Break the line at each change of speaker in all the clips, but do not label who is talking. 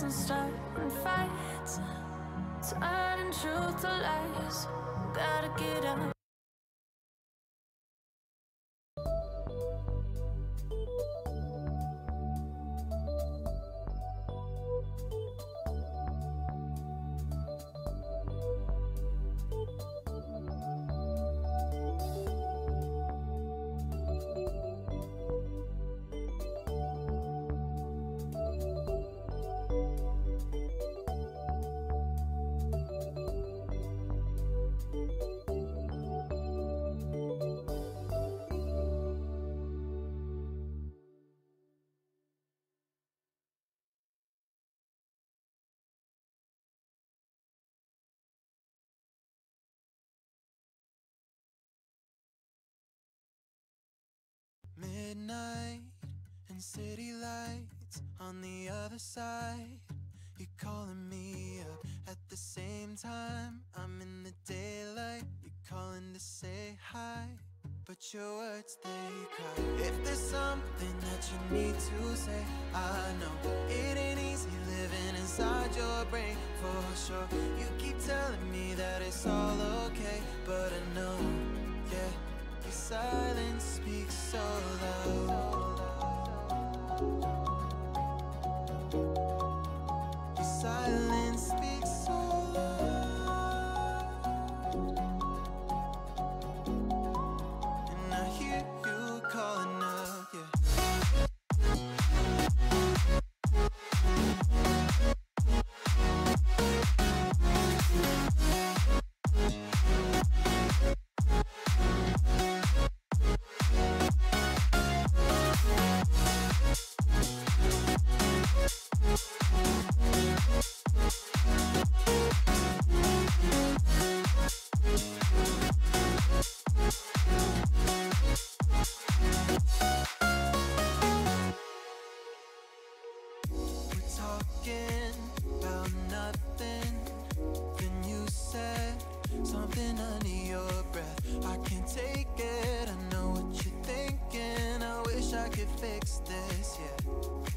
and starting fights, turning truth to lies. Gotta get up.
Midnight and city lights on the other side. You're calling me up at the same time. I'm in the daylight. You're calling to say hi, but your words, they cry. If there's something that you need to say, I know it ain't easy living inside your brain, for sure. You keep telling me that it's all okay, but I know, yeah, your silence speaks so loud. Your silence speaks so loud, and I hear you calling up, yeah. Talking about nothing, then you said something under your breath. I can't take it, I know what you're thinking. I wish I could fix this, yeah.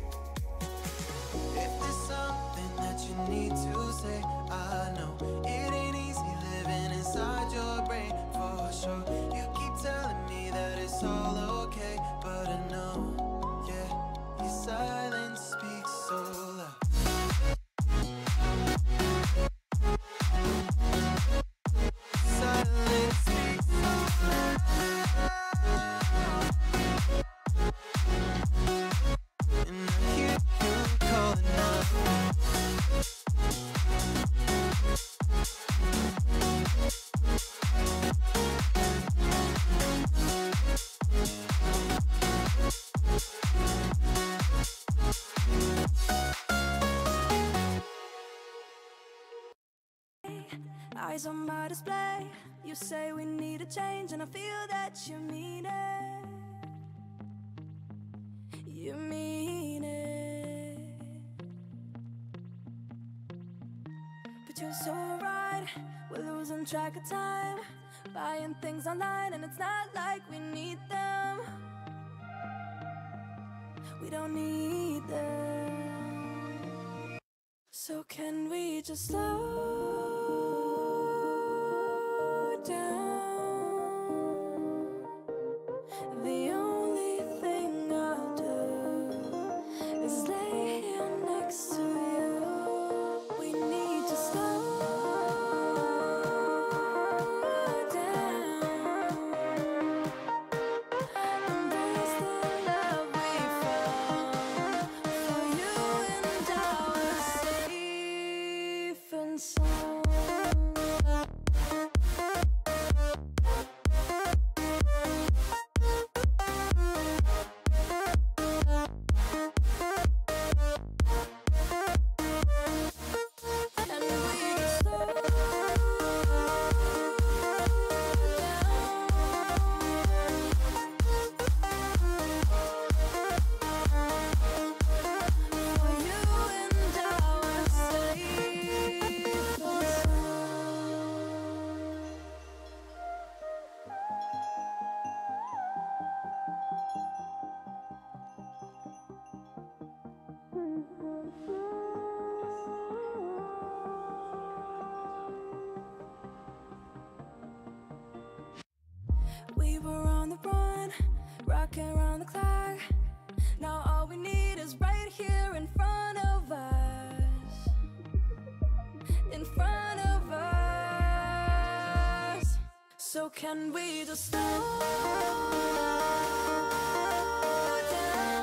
If there's something that you need to say, I know it ain't easy living inside your brain, for sure. You keep telling me that it's all okay, but I know, yeah, your silence speaks so loud. Silence speaks so loud, and I hear you calling up.
Eyes on my display. You say we need a change, and I feel that you mean it. You mean it. But you're so right, we're losing track of time, buying things online, and it's not like we need them. We don't need them. So can we just slow down? The only thing I'll do is lay here next to you. We need to slow down, embrace the love we found, for you and I were safe and sound. on, rocking around the clock. Now all we need is right here in front of us. In front of us. So can we just slow down?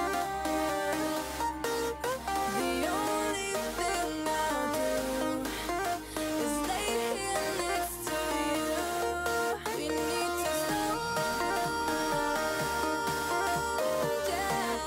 The only thing I'll do is lay here next to you. We need to slow down.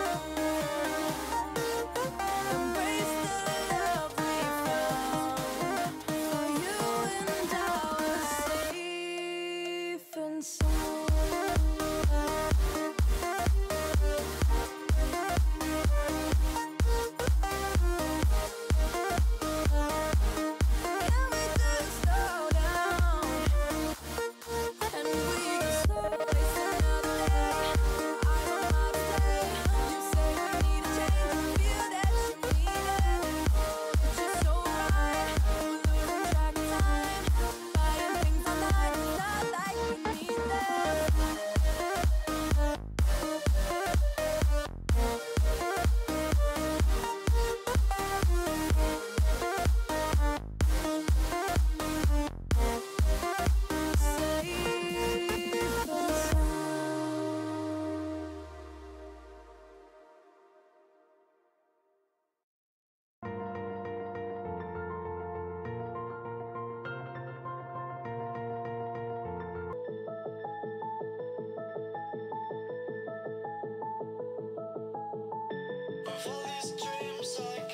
Embrace the love we found. For you and I are safe and sound. Can we just slow down? And we just slow waste another day. I don't know how to say. You say we need a change. I feel that you need it. It's just so right. We're losing track of time. Buying things online. It's not like we need them.
Of all these dreams I